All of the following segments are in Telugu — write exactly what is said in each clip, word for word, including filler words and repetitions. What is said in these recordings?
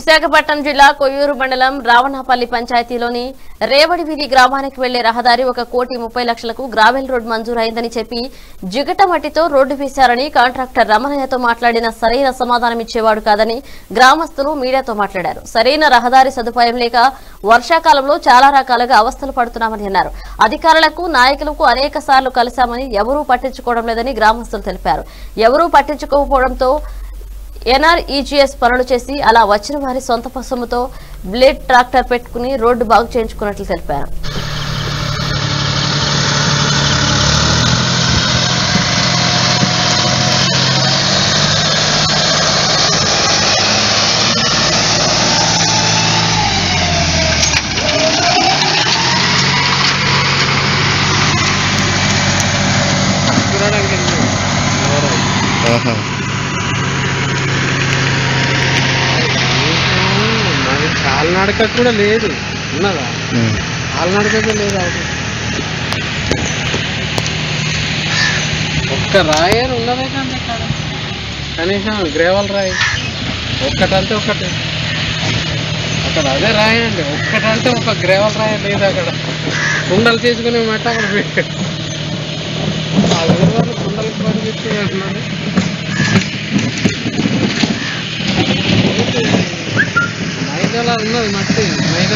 విశాఖపట్నం జిల్లా కొయ్యూరు మండలం రావణపల్లి పంచాయతీలోని రేవడివీధి గ్రామానికి వెళ్లే రహదారి ఒక కోటి ముప్పై లక్షలకు గ్రావెల్ రోడ్ మంజూరైందని చెప్పి జిగట మట్టితో రోడ్డు వేశారని కాంట్రాక్టర్ రమణయ్యతో మాట్లాడిన సరైన సమాధానం ఇచ్చేవాడు కాదని గ్రామస్తులు మీడియాతో మాట్లాడారు. సరైన రహదారి సదుపాయం లేక వర్షాకాలంలో చాలా రకాలుగా అవస్థలు పడుతున్నామని అన్నారు. అధికారులకు నాయకులకు అనేక సార్లు కలిశామని ఎవరూ పట్టించుకోవడం లేదని గ్రామస్తులు తెలిపారు. ఎవరూ పట్టించుకోకపోవడంతో ఎన్ఆర్ఈజీఎస్ పనులు చేసి అలా వచ్చిన వారి సొంత పసముతో బ్లేడ్ ట్రాక్టర్ పెట్టుకుని రోడ్డు బాగు చేయించుకున్నట్లు తెలిపారు. కాలినడక కూడా లేదు ఉన్నదా కాలినడక లేదు ఒక్క రాయి ఉన్నదే కానీ అక్కడ కనీసం గ్రేవల్ రాయి ఒక్కటంటే ఒకటి అక్కడ అదే రాయి అండి ఒక్కటంటే ఒక గ్రేవల్ రాయి లేదు అక్కడ కుండలు చేసుకునే మాట అక్కడ పెట్టాడు ఆ ఊరు కుండలు పని పెట్టుకుని అంటున్నారు. మైదాలా ఉన్నది మట్టి మైదా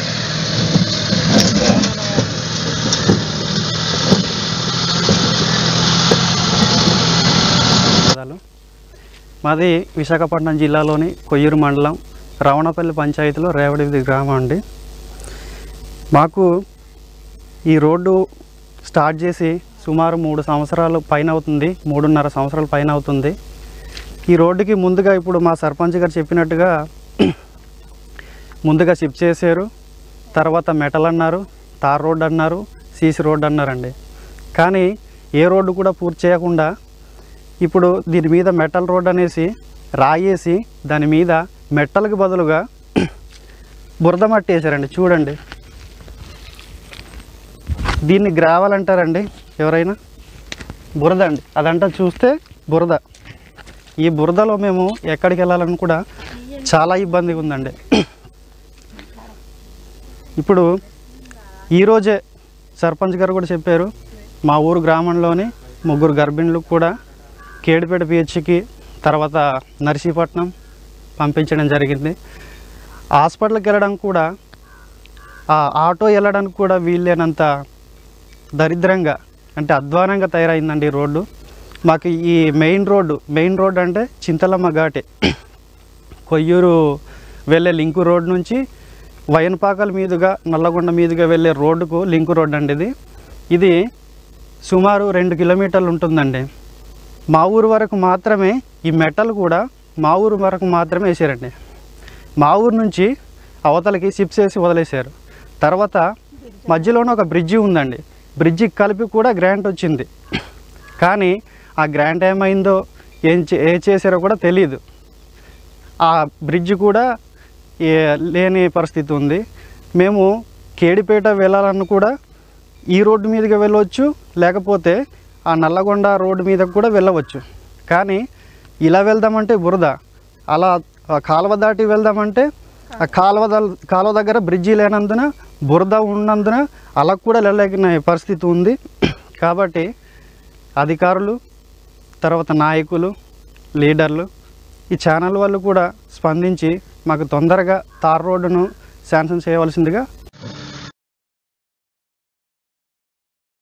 మాది విశాఖపట్నం జిల్లాలోని కొయ్యూరు మండలం రావణపల్లి పంచాయతీలో రేవడివీధి గ్రామం అండి. మాకు ఈ రోడ్డు స్టార్ట్ చేసి సుమారు మూడు సంవత్సరాలు పైన అవుతుంది మూడున్నర సంవత్సరాల పైన అవుతుంది. ఈ రోడ్డుకి ముందుగా ఇప్పుడు మా సర్పంచ్ గారు చెప్పినట్టుగా ముందుగా షిఫ్ట్ చేశారు. తర్వాత మెటల్ అన్నారు, తార్ రోడ్ అన్నారు, సీసీ రోడ్ అన్నారండి. కానీ ఏ రోడ్డు కూడా పూర్తి చేయకుండా ఇప్పుడు దీని మీద మెటల్ రోడ్ అనేసి రాయేసి దాని మీద మెట్టలకు బదులుగా బురద మట్టి వేసారండి. చూడండి, దీన్ని గ్రావెల్ అంటారండి ఎవరైనా. బురద అండి అదంతా చూస్తే బురద. ఈ బురదలో మేము ఎక్కడికి వెళ్ళాలని కూడా చాలా ఇబ్బందిగా ఉందండి. ఇప్పుడు ఈరోజే సర్పంచ్ గారు కూడా చెప్పారు, మా ఊరు గ్రామంలోని ముగ్గురు గర్భిణులకు కూడా కేడిపేట పిహెచ్కి తర్వాత నర్సీపట్నం పంపించడం జరిగింది. హాస్పిటల్కి వెళ్ళడానికి కూడా ఆ ఆటో వెళ్ళడానికి కూడా వీల్లేనంత దరిద్రంగా అంటే అధ్వానంగా తయారైందండి ఈ రోడ్డు. మాకు ఈ మెయిన్ రోడ్డు మెయిన్ రోడ్డు అంటే చింతలమ్మ ఘాటే కొయ్యూరు వెళ్ళే లింకు రోడ్ నుంచి వైన్పాకల మీదుగా నల్లగొండ మీదుగా వెళ్ళే రోడ్డుకు లింకు రోడ్ అండి ఇది. ఇది సుమారు రెండు కిలోమీటర్లు ఉంటుందండి. మా ఊరు వరకు మాత్రమే ఈ మెటల్ కూడా మా ఊరు వరకు మాత్రమే వేసారండి. మా ఊరు నుంచి అవతలకి షిప్స్ వేసి వదిలేశారు. తర్వాత మధ్యలోనే ఒక బ్రిడ్జి ఉందండి. బ్రిడ్జికి కలిపి కూడా గ్రాంట్ వచ్చింది. కానీ ఆ గ్రాంట్ ఏమైందో ఏం ఏ చేశారో కూడా తెలియదు. ఆ బ్రిడ్జి కూడా ఏ లేని పరిస్థితి ఉంది. మేము కేడిపేట వెళ్ళాలన్న కూడా ఈ రోడ్డు మీదుగా వెళ్ళవచ్చు, లేకపోతే ఆ నల్లగొండ రోడ్డు మీద కూడా వెళ్ళవచ్చు. కానీ ఇలా వెళ్దామంటే బురద, అలా కాలువ దాటి వెళ్దామంటే ఆ కాలువ కాలువ దగ్గర బ్రిడ్జి లేనందున బురద ఉన్నందున అలా కూడా వెళ్ళలేని పరిస్థితి ఉంది. కాబట్టి అధికారులు తర్వాత నాయకులు లీడర్లు ఈ ఛానల్ వాళ్ళు కూడా స్పందించి మాకు తొందరగా తార్ రోడ్డును శాంక్షన్ చేయవలసిందిగా